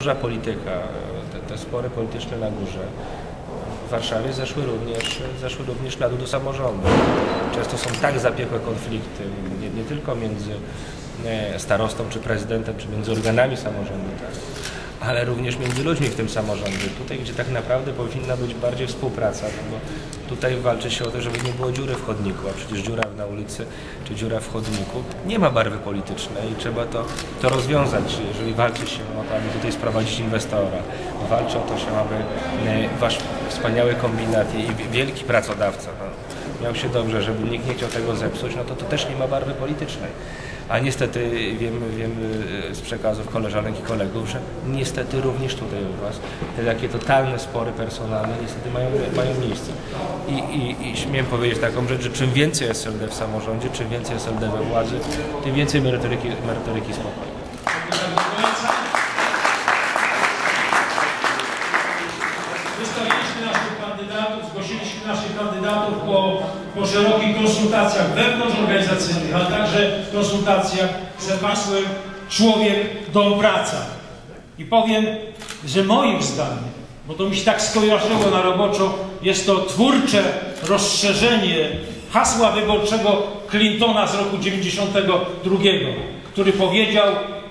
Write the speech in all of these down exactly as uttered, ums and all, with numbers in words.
Duża polityka, te, te spory polityczne na górze w Warszawie zeszły również, zeszły również śladu do samorządu. Często są tak zapiekłe konflikty, nie, nie tylko między starostą czy prezydentem, czy między organami samorządu, tak, ale również między ludźmi w tym samorządzie. Tutaj, gdzie tak naprawdę powinna być bardziej współpraca, no bo tutaj walczy się o to, żeby nie było dziury w chodniku, a przecież dziura na ulicy czy dziura w chodniku nie ma barwy politycznej i trzeba to, to rozwiązać. Jeżeli walczy się o to, aby tutaj sprowadzić inwestora, walczy o to się, aby wasz wspaniały kombinat i wielki pracodawca no, miał się dobrze, żeby nikt nie chciał tego zepsuć, no to to też nie ma barwy politycznej. A niestety wiemy, wiemy z przekazów koleżanek i kolegów, że niestety również tutaj u Was te takie totalne spory personalne niestety mają, mają miejsce. I, i, I śmiem powiedzieć taką rzecz, że czym więcej S L D w samorządzie, czym więcej S L D we władzy, tym więcej merytoryki, merytoryki spokoju. Wystawiliśmy naszych kandydatów, zgłosiliśmy naszych kandydatów po, po szerokich konsultacjach wewnątrzorganizacyjnych, ale także konsultacjach przed hasłem Człowiek, Dom, Praca. I powiem, że moim zdaniem, bo to mi się tak skojarzyło na roboczo, jest to twórcze rozszerzenie hasła wyborczego Clintona z roku dziewięćdziesiątego drugiego, który powiedział...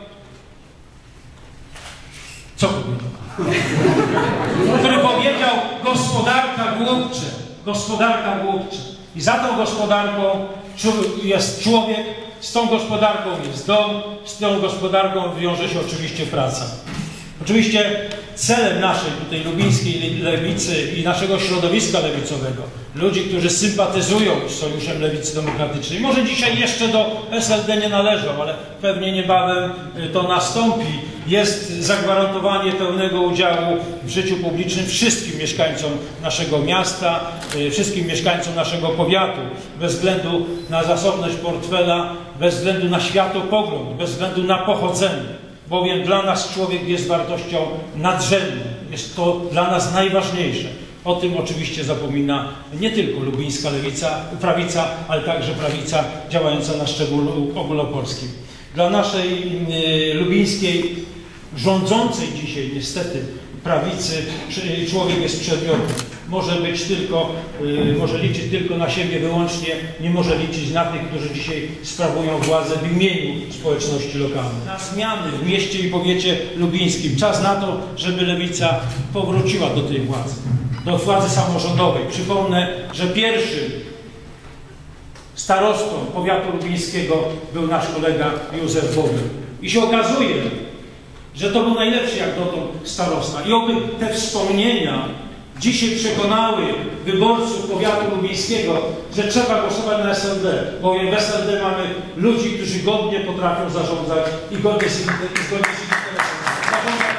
Co powiedział? który powiedział gospodarka głupcze, gospodarka głupcze. I za tą gospodarką jest człowiek, z tą gospodarką jest dom, z tą gospodarką wiąże się oczywiście praca. Oczywiście celem naszej tutaj lubińskiej lewicy i naszego środowiska lewicowego, ludzi, którzy sympatyzują z Sojuszem Lewicy Demokratycznej, może dzisiaj jeszcze do S L D nie należą, ale pewnie niebawem to nastąpi, jest zagwarantowanie pełnego udziału w życiu publicznym wszystkim mieszkańcom naszego miasta, wszystkim mieszkańcom naszego powiatu, bez względu na zasobność portfela, bez względu na światopogląd, bez względu na pochodzenie. Bowiem dla nas człowiek jest wartością nadrzędną. Jest to dla nas najważniejsze. O tym oczywiście zapomina nie tylko lubińska lewica, prawica, ale także prawica działająca na szczeblu ogólnopolskim. Dla naszej y, lubińskiej, rządzącej dzisiaj niestety prawicy, człowiek jest przedmiotem. Może być tylko, y, może liczyć tylko na siebie wyłącznie, nie może liczyć na tych, którzy dzisiaj sprawują władzę w imieniu społeczności lokalnej. Na zmiany w mieście i powiecie lubińskim. Czas na to, żeby lewica powróciła do tej władzy, do władzy samorządowej. Przypomnę, że pierwszym starostą powiatu lubińskiego był nasz kolega Józef Bober. I się okazuje, że to był najlepszy jak dotąd starosta. I oby te wspomnienia dzisiaj przekonały wyborców powiatu lubińskiego, że trzeba głosować na S L D, bowiem w S L D mamy ludzi, którzy godnie potrafią zarządzać i godnie z ich interesem zarządzać.